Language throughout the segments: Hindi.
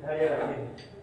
धैर्य रखिए।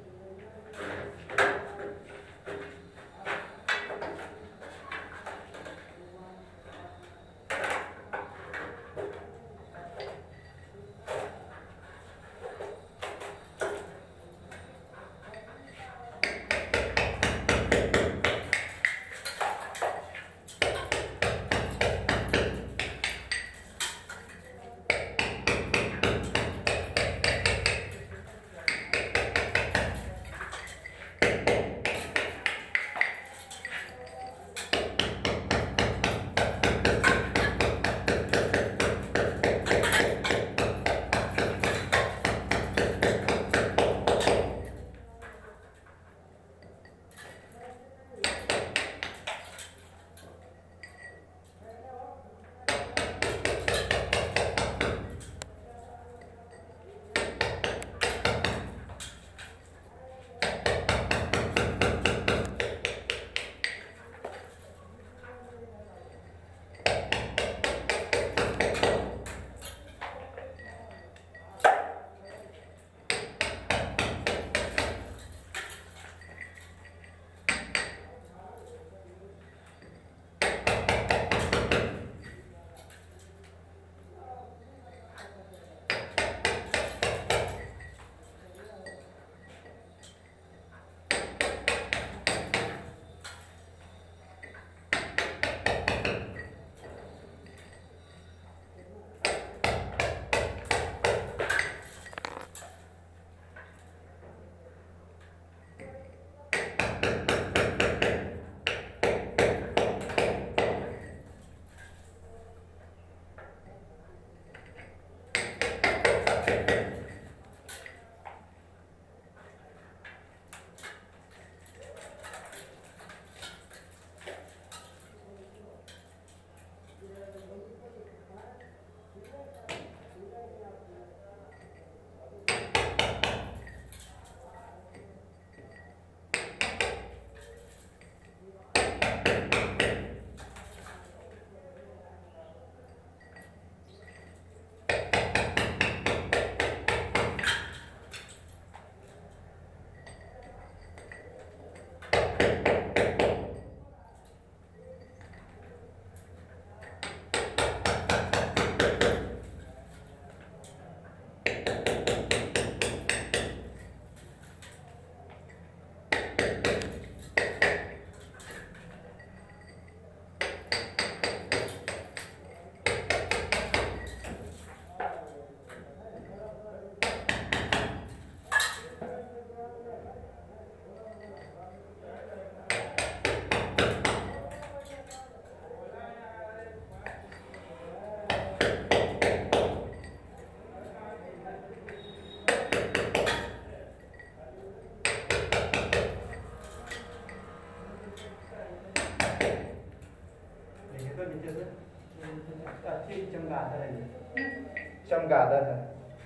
चमगादड़ है, चमगादड़ है।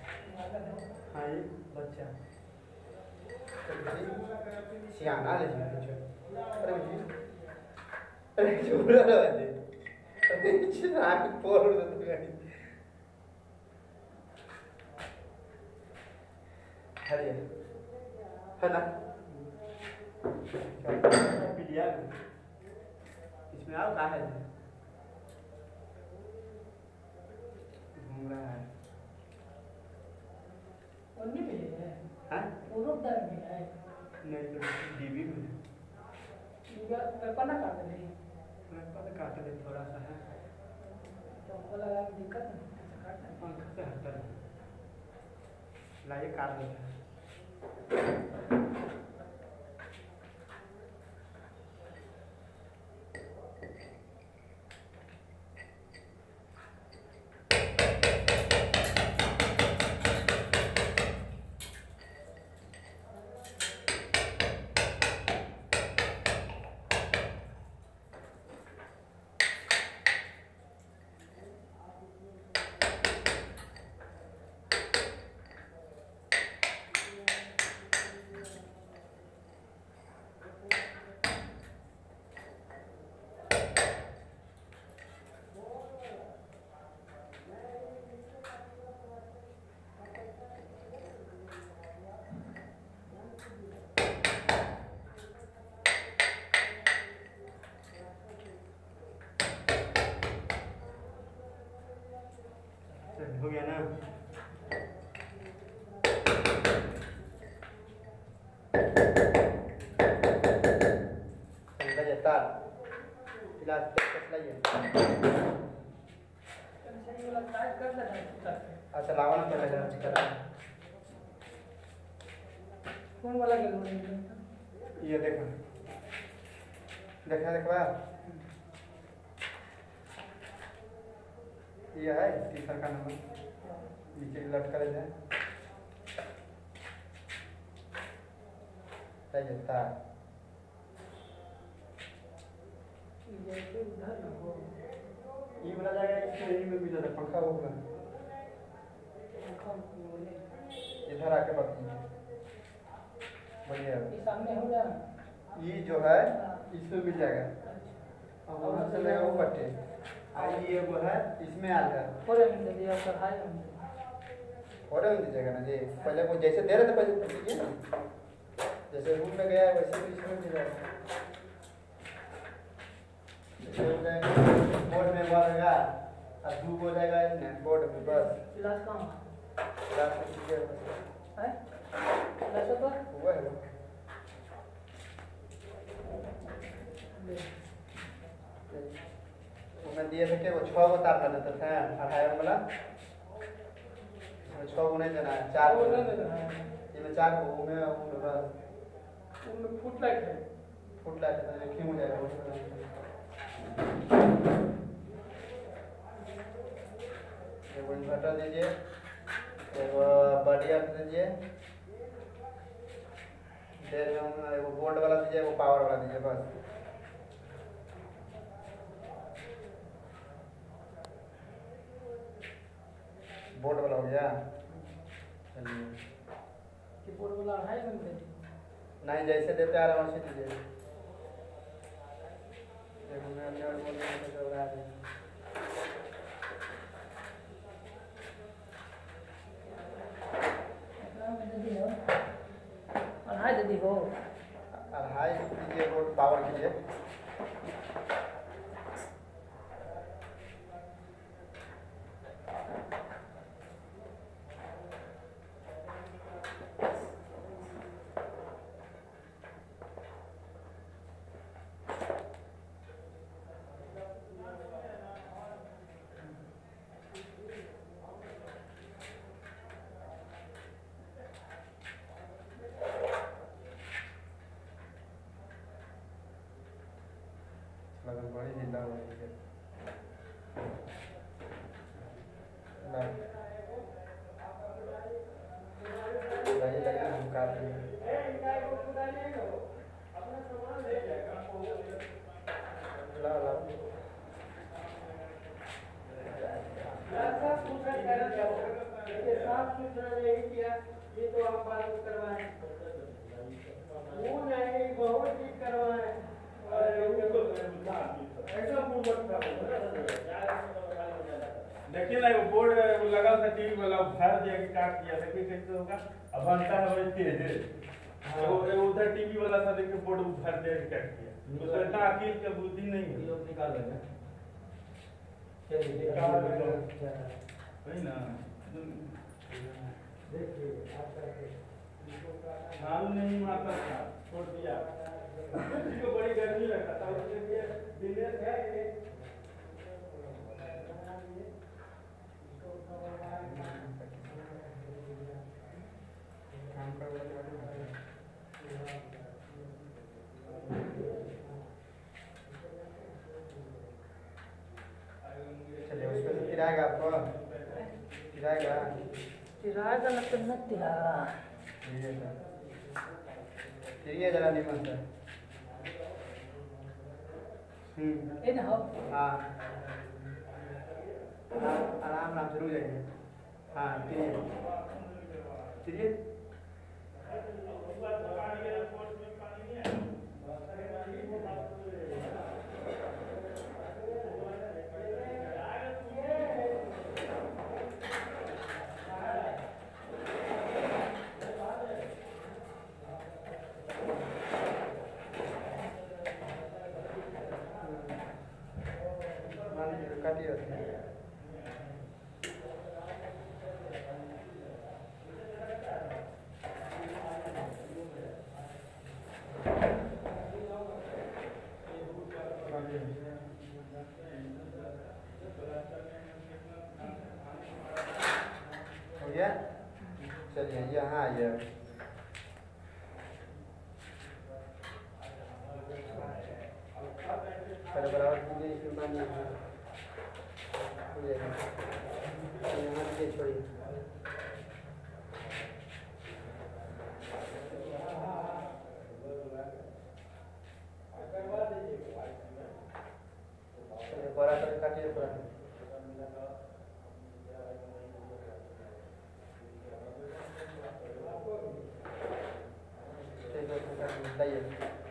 हाँ ये बच्चा सियाना ले जी। अरे चूरा लगे अरे चिराग पोर दे गाड़ी हरिया है ना पीलिया इसमें आओ कहाँ है घूम रहा है उन्हीं में है हाँ उधर में है नहीं तो डीबी में पेपर ना काट दे पेपर काट दे थोड़ा सा है तो हमको लगा कि दिक्कत नहीं काटना पंखा से हटता लाइए काट देते हैं समझा जाता इलाज कसला ये अच्छा लावा ना पहले जरा करा कौन वाला गेल ये देखो देखा देखवा ये है तीसरा का नंबर नीचे लटका है सही जाता ये वाला जाएगा इसमें यही में भी ज्यादा पंखा होगा इधर आके बात बढ़िया ये सामने हो जाए ये जो है इसमें मिल जाएगा और वहाँ से लगा वो बट्टे ये वो है इसमें आ जाए और हम दे दिया और हाय हम और दीजिएगा ना जी पहले वो जैसे दे रहे थे पहले दीजिए ना जैसे रूम में गया है वैसे भी इसमें मिल जाएगा बोर्ड में हुआ रहेगा और धूप हो जाएगा इसमें बोर्ड में बस इलाज कहाँ इलाज कीजिए बस है इलाज तो हुआ है मैं दिए थे कि वो 6 को तार कर देते थे 28 वाला 6 को नहीं देना है 4 को इसमें 4 को में बस उनमें फुट लाइट है क्यों हो जाएगा वो इन्वर्टर दीजिए एगो बढ़िया दीजिए एगो बोर्ड वाला दीजिए एगो पावर वाला दीजिए बस बोर्ड वाला हो गया चलिए कि बोर्ड वाला है नहीं जैसे देते आ रहा वैसे दीजिए देखो मैं अपने और बोल रहा हूँ अढ़ाई दे दी हो अढ़ाई दीजिए बोर्ड पावर कीजिए लगन बड़ी जिंदा हो रही है लगे हम काट ला ला साफ सुथरा नहीं किया ये तो आप बात करवाएं वो नहीं बहुत चीज करवाएं देखिए ना वो बोर्ड लगा था टीवी वाला फायर दिया कि काट दिया देखिए कैसे होगा अब बनता है बड़ी तेज वो उधर टीवी वाला था देखिए बोर्ड फायर दिया कि काट दिया उसको इतना अकील का बुद्धि नहीं है निकाल लेंगे वही ना देखिए आपका मालूम नहीं मारता था छोड़ दिया किसी को बड़ी गर्मी लगता था उसके लिए दिनेश है चलिए उसमें से गिराएगा आपको गिराएगा तिरागा ना तो न तिरागा फिरिए जरा निमन से ए ना हो हाँ आराम आराम से रुक जाइए हाँ फिरिए फिरिए काटिए है यहाँ आ गया पहले बराबर कीजिए इसमें पानी यहाँ से छोड़िए बड़ा कर काटिए पूरा लाइए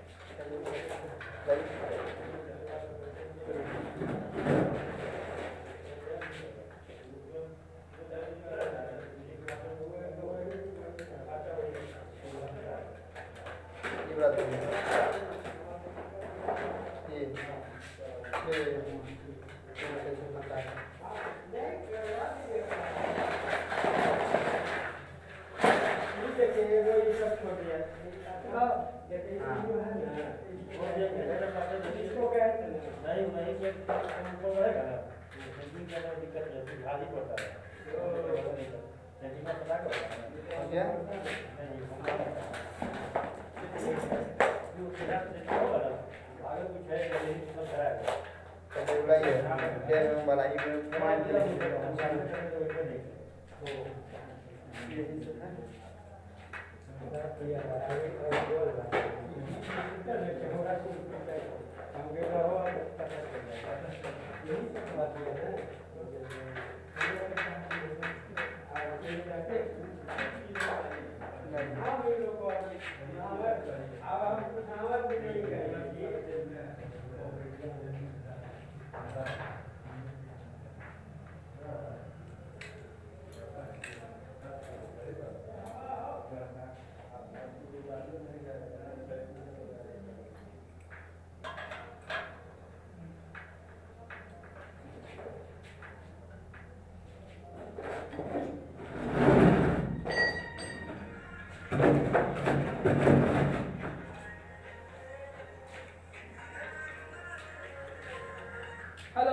हेलो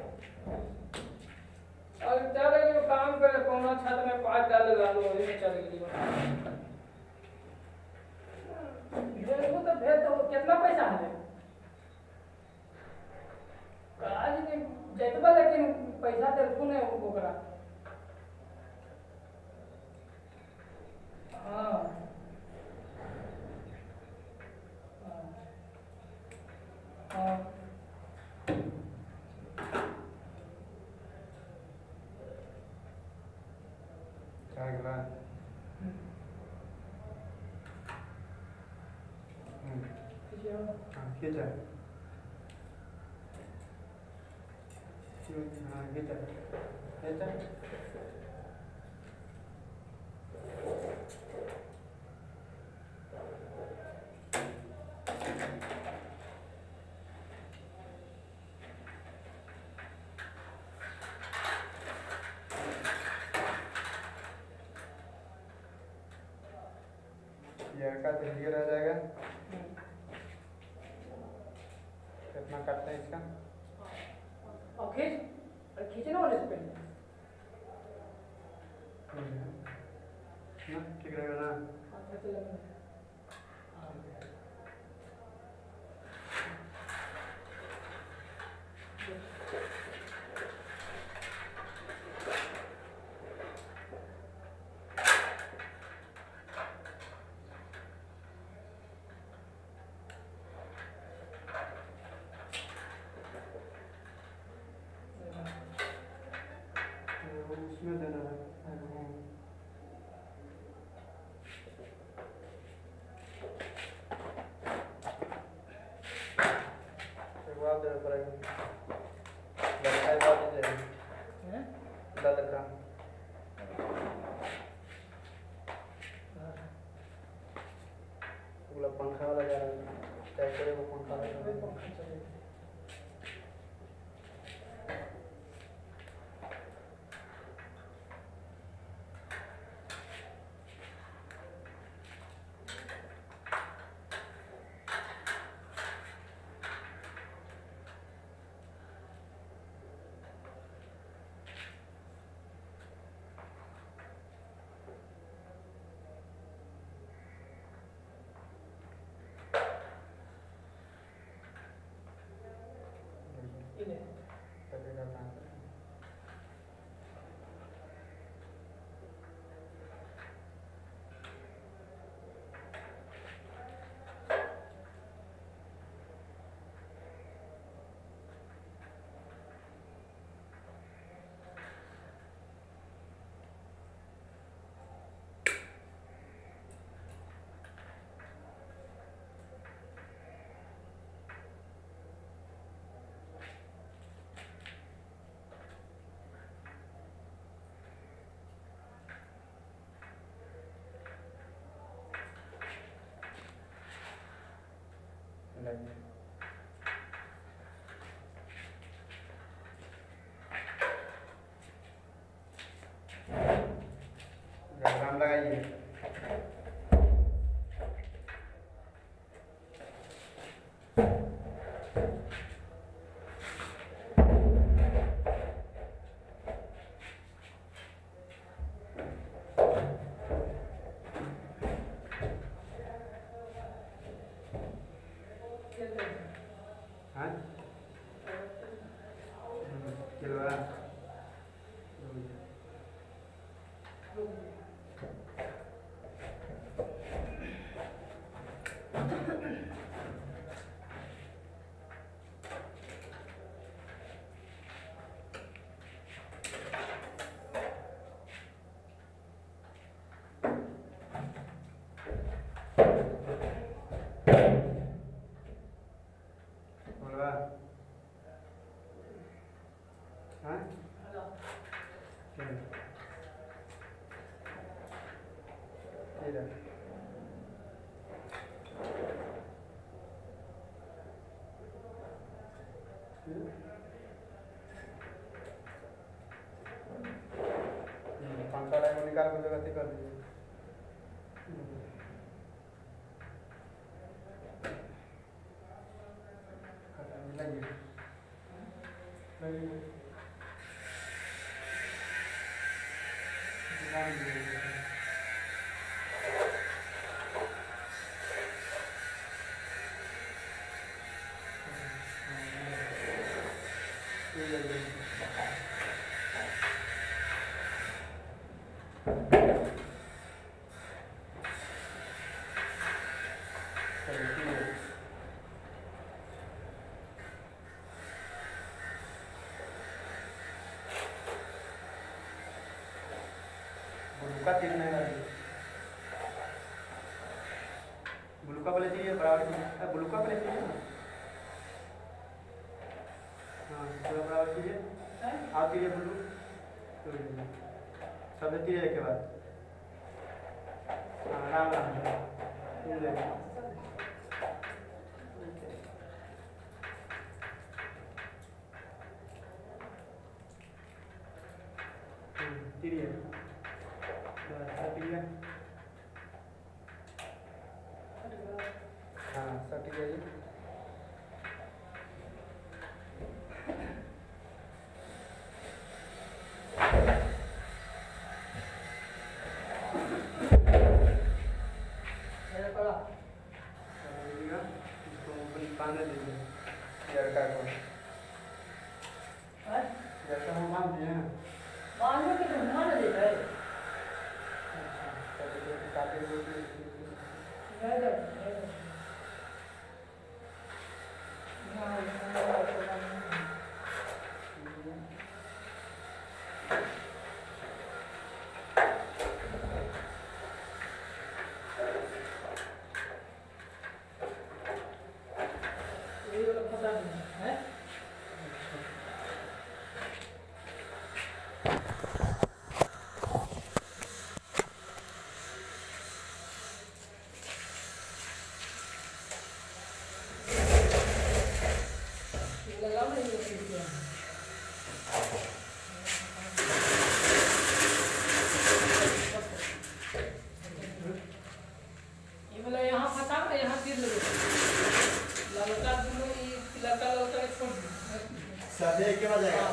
और चल रही काम करे कोना छत में पाँच डाले डालो वही में चल गई देखो तो भेज दो कितना पैसा है आज नहीं जेतबा लेकिन पैसा दे तू ने ओकरा हां हां अगला खींचा खींचा खींचा का तो क्लियर आ जाएगा कितना काटते हैं इसका और खींचना वाले पे ना ठीक रहेगा ना अच्छा चलो उसमें देना है जवाब देना पड़ेगा लड़का बात है हैं लड़का पूरा पंखा वाला जा रहा है क्या करे वो पंखा वाला बोलवा हाँ क्या इधर पंखा लाइन निकाल के व्यवस्थित कर दीजिए लगिए लगिए बुलुका तीन नहीं वाली बुलुका पहले चाहिए बराबर चाहिए बुलुका पहले चाहिए ना हाँ थोड़ा बराबर चाहिए आप चाहिए बुलू सब चाहिए एक के बाद हाँ राम राम तीन ले तीन हाँ सब ठीक है जी बांधने दीजिए लड़का को जैसा हम बांध दिए हैं बांधने के ढूंढना ना देता है काटे सफेद के बाद जाएगा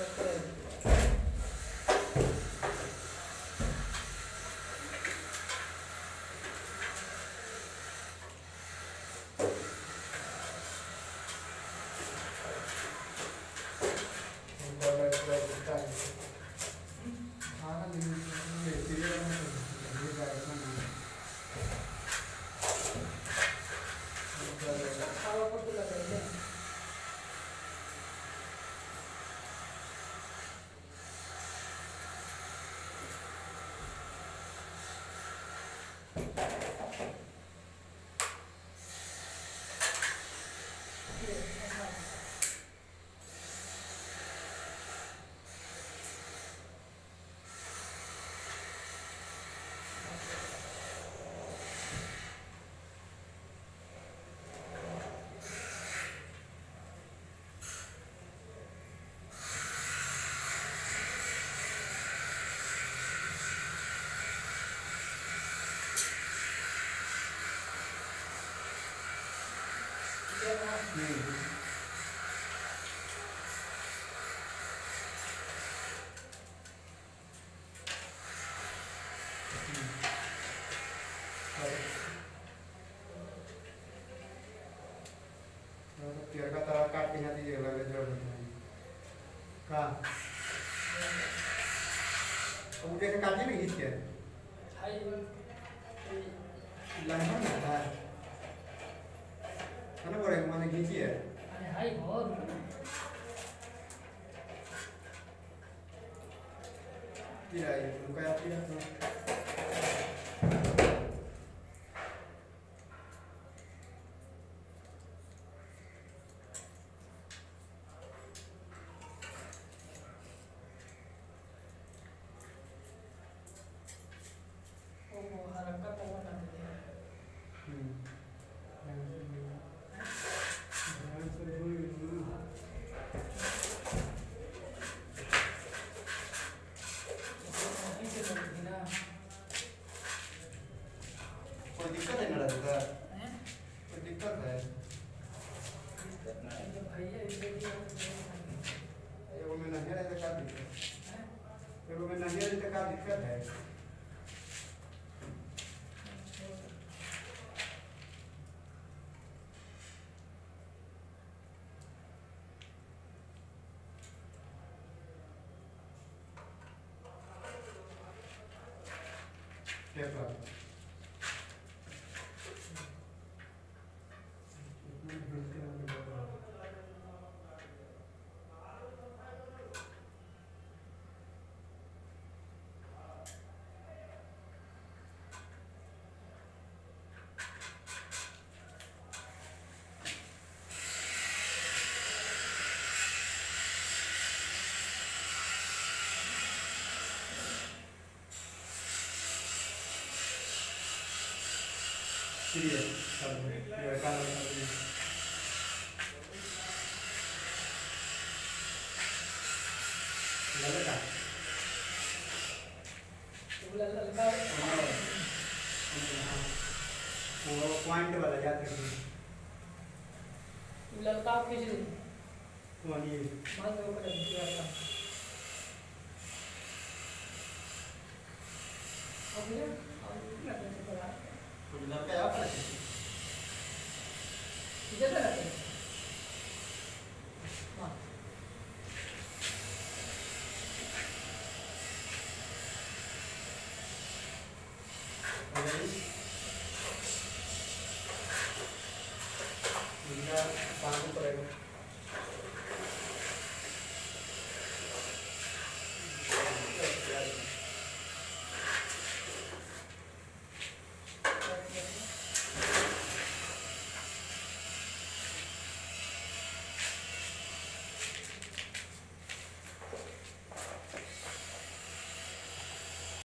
पेड़ का तवा काट के यहाँ दीजिएगा जोड़ का वो कैसे काटिए ना खींच के लंबा ना है ना बड़े माने खींचिए हाय बहुत फिर आइए उनका आप कोई दिक्कत है ना राधिका? कोई दिक्कत है? एगो में नहीं रहे तो क्या दिक्कत? एगो में नहीं रहे तो क्या दिक्कत है? टेप लगा। ये काला वो पॉइंट वाला याद रखिए। ललका खींच लो। कौन ये? मान लो कर दिया था। अब ये लगने से पड़ा। कुछ लड़का यहाँ पर है? इधर लगा दे। हाँ। अरे